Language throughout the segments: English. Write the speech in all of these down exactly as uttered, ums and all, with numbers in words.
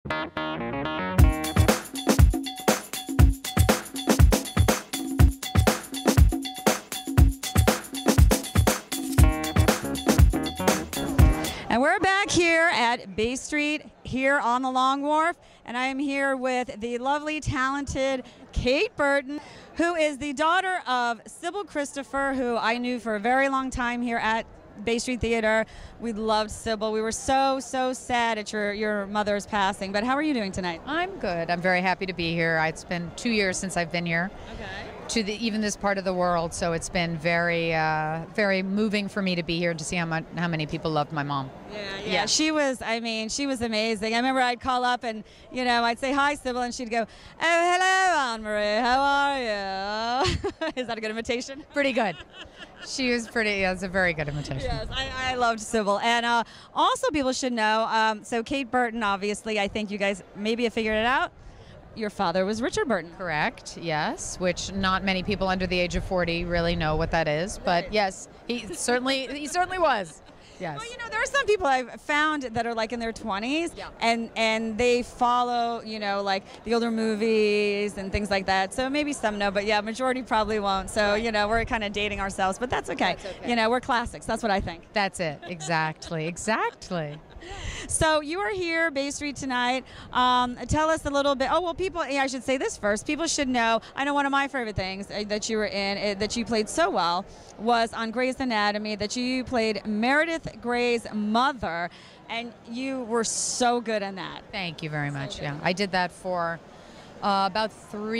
And we're back here at Bay Street here on the Long Wharf, and I am here with the lovely, talented Kate Burton, who is the daughter of Sybil Christopher, who I knew for a very long time here at Bay Street Theater. We loved Sybil. We were so, so sad at your, your mother's passing. But how are you doing tonight? I'm good. I'm very happy to be here. It's been two years since I've been here. Okay. To the, even this part of the world, so it's been very, uh, very moving for me to be here to see how much, how many people loved my mom. Yeah, yeah, yeah. She was, I mean, she was amazing. I remember I'd call up and, you know, I'd say, hi, Sybil, and she'd go, oh, hello, Annemarie, how are you? Is that a good imitation? Pretty good. She was pretty, yeah, it's a very good imitation. Yes, I, I loved Sybil. And uh, also people should know, um, so Kate Burton, obviously, I think you guys maybe have figured it out. Your father was Richard Burton. Correct, yes, which not many people under the age of forty really know what that is. But Right. yes, he certainly, he certainly was. Yes. Well, you know, there are some people I've found that are like in their twenties, Yeah. and and they follow, you know, like the older movies and things like that. So maybe some know, but yeah, majority probably won't. So you know, we're kind of dating ourselves, but that's okay. That's okay. You know, we're classics. That's what I think. That's it, exactly, exactly. So you are here, Bay Street tonight. Um, tell us a little bit. Oh well, people. Yeah, I should say this first. People should know. I know one of my favorite things uh, that you were in, uh, that you played so well, was on Grey's Anatomy. That you played Meredith Grey's mother, and you were so good in that. Thank you very much. Yeah, I did that for uh, about three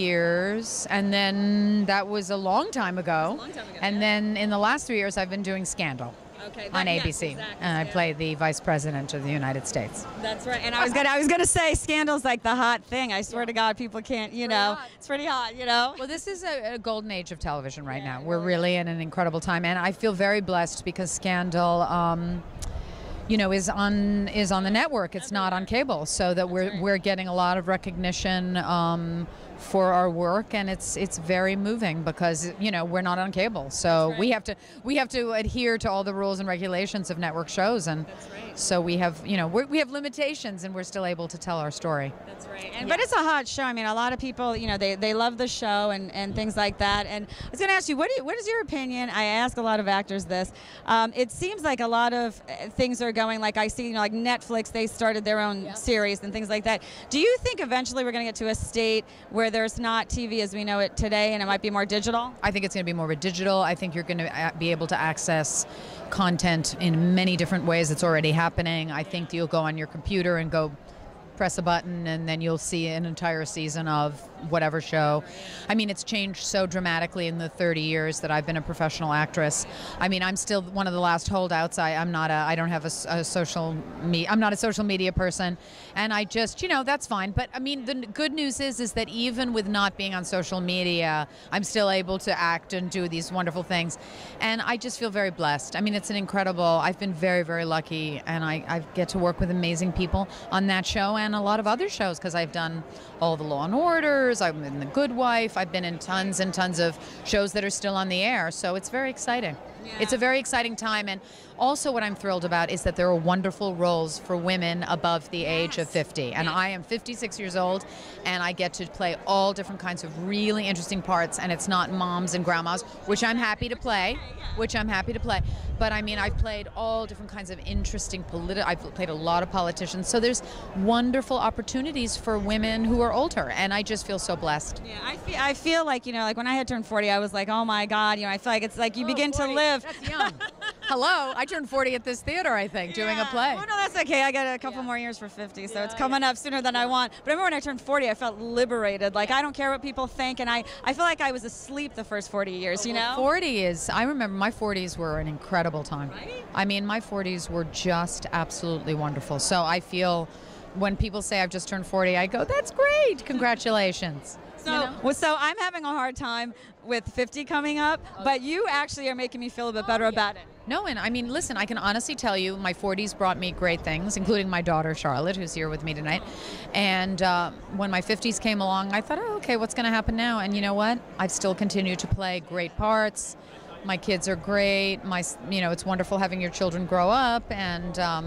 years, and then that was a long time ago. That was a long time ago, And yeah. then in the last three years, I've been doing Scandal. Okay, On that- A yes, B C, exactly, and I yeah. play the Vice President of the United States. That's right. And I was gonna, I was gonna say, Scandal's like the hot thing. I swear to God, people can't, you know, hot. it's pretty hot, you know. Well, this is a, a golden age of television right Yeah, now. it We're really really in an incredible time, and I feel very blessed because Scandal, um, you know, is on is on the network. It's not on cable, so that we're right. we're getting a lot of recognition um, for our work, and it's it's very moving because you know we're not on cable, so right. we have to we have to adhere to all the rules and regulations of network shows, and That's right. so we have you know we're, we have limitations, and we're still able to tell our story. That's right. And, But it's a hot show. I mean, a lot of people, you know, they, they love the show and, and things like that. And I was going to ask you, what do you, what is your opinion? I ask a lot of actors this. Um, it seems like a lot of uh, things are going, like I see, you know, like Netflix, they started their own Yeah. series and things like that. Do you think eventually we're going to get to a state where there's not T V as we know it today and it might be more digital? I think it's going to be more of a digital. I think you're going to be able to access content in many different ways. It's already happening. I think you'll go on your computer and go press a button and then you'll see an entire season of whatever show. I mean, it's changed so dramatically in the thirty years that I've been a professional actress. I mean, I'm still one of the last holdouts. I, I'm not a, I don't have a, a social me, I'm not a social media person, and I just, you know, that's fine. But I mean, the good news is, is that even with not being on social media, I'm still able to act and do these wonderful things, and I just feel very blessed. I mean, it's an incredible. I've been very, very lucky, and I, I get to work with amazing people on that show and a lot of other shows because I've done all the Law and Orders. I've been The Good Wife. I've been in tons and tons of shows that are still on the air. So it's very exciting. Yeah. It's a very exciting time. And also what I'm thrilled about is that there are wonderful roles for women above the age of fifty. And I am fifty-six years old, and I get to play all different kinds of really interesting parts. And it's not moms and grandmas, which I'm happy to play, which I'm happy to play. But I mean, I've played all different kinds of interesting political, I've played a lot of politicians. So there's wonderful opportunities for women who are older. And I just feel so blessed. Yeah, I feel, I feel like, you know, like when I had turned forty, I was like, oh my God, you know, I feel like it's like you Oh, begin to forty. live. That's young. Hello, I turned forty at this theater, I think, doing a Yeah. play. Oh, no, that's okay. I got a couple Yeah. more years for fifty, so Yeah, it's coming up sooner than I want. But I remember when I turned forty, I felt liberated. Like, I don't care what people think, and I, I feel like I was asleep the first forty years, you know? forty is, I remember my forties were an incredible time. Right? I mean, my forties were just absolutely wonderful. So I feel when people say I've just turned forty, I go, that's great. Congratulations. So, You know? well, so I'm having a hard time with fifty coming up, but you actually are making me feel a bit better about it. No, and I mean, listen, I can honestly tell you my forties brought me great things, including my daughter, Charlotte, who's here with me tonight. And uh, when my fifties came along, I thought, oh, okay, what's going to happen now? And you know what? I've still continued to play great parts. My kids are great. My, you know, it's wonderful having your children grow up, and um,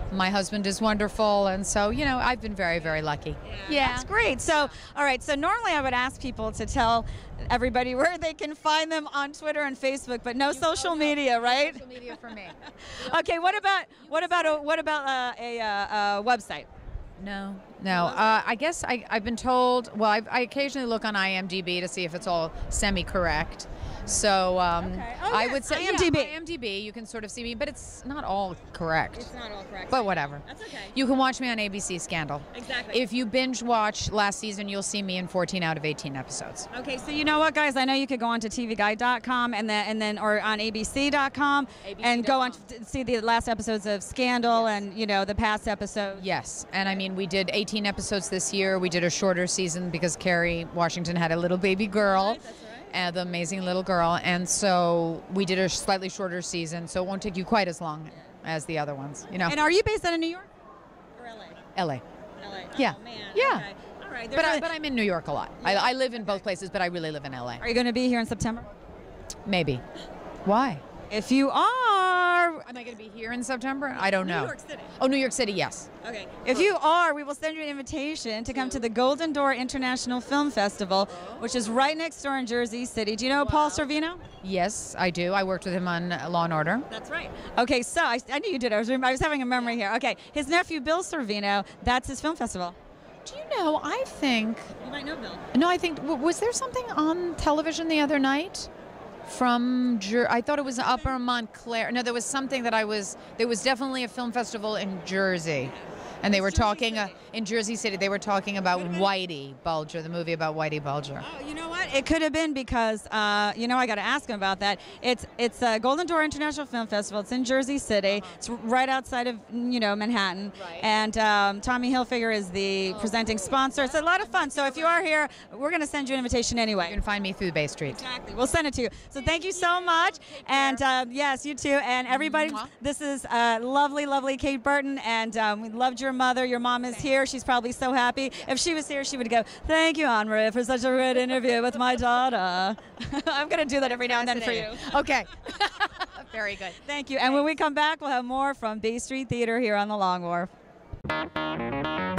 My husband is wonderful, and so, you know, I've been very, very lucky. Yeah. That's great. So, all right. So normally I would ask people to tell everybody where they can find them on Twitter and Facebook, but no social media, right? Social media for me. Okay. What about what about a what about a, a, a, a website? No, no. Uh, I guess I, I've been told, well, I, I occasionally look on I M D B to see if it's all semi-correct. So um, Okay. Oh, I yes, would say I M D B. Yeah, I M D B, you can sort of see me, but it's not all correct. It's not all correct. But whatever. That's okay. You can watch me on A B C Scandal. Exactly. If you binge watch last season, you'll see me in fourteen out of eighteen episodes. Okay, so you know what, guys? I know you could go on to T V Guide dot com and then and then or on A B C dot com and go on to see the last episodes of Scandal and you know the past episodes. Yes, and I mean we did eighteen episodes this year. We did a shorter season because Kerry Washington had a little baby girl. That's right. Uh, the amazing little girl, and so we did a slightly shorter season, so it won't take you quite as long as the other ones, you know. And are you based out of New York or L A? L A. L A. Yeah. Oh, man. Yeah. Okay. All right. But I, but I'm in New York a lot. I, I live in both places, but I really live in L A. Are you going to be here in September? Maybe. Why? If you are, Am I going to be here in September? I don't know. New York City. Oh, New York City, yes. Okay. If you are, we will send you an invitation to come to the Golden Door International Film Festival, which is right next door in Jersey City. Do you know Paul Sorvino? Yes, I do. I worked with him on Law and Order. That's right. Okay, so I, I knew you did. I was, I was having a memory here. Okay, his nephew Bill Sorvino, that's his film festival. Do you know, I think, You might know Bill. no, I think, w- was there something on television the other night? From, Jer- I thought it was Upper Montclair. No, there was something that I was, there was definitely a film festival in Jersey. And they were talking, uh, in Jersey City, they were talking about Whitey Bulger, the movie about Whitey Bulger. Oh, you know what? It could have been because, uh, you know, I got to ask him about that. It's it's a Golden Door International Film Festival. It's in Jersey City. It's right outside of, you know, Manhattan. Right. And um, Tommy Hilfiger is the presenting sponsor. It's a lot of fun. So if you are here, we're going to send you an invitation anyway. You can find me through Bay Street. Exactly. We'll send it to you. So thank you so much. And uh, yes, you too. And everybody, Mwah. this is uh, lovely, lovely Kate Burton. And um, we loved your mother. Your mom is here. She's probably so happy. If she was here, she would go, thank you, Annemarie, for such a great interview with my daughter. I'm going to do that every now and then for you. Okay. Very good. Thank you. And when we come back, we'll have more from Bay Street Theatre here on the Long Wharf.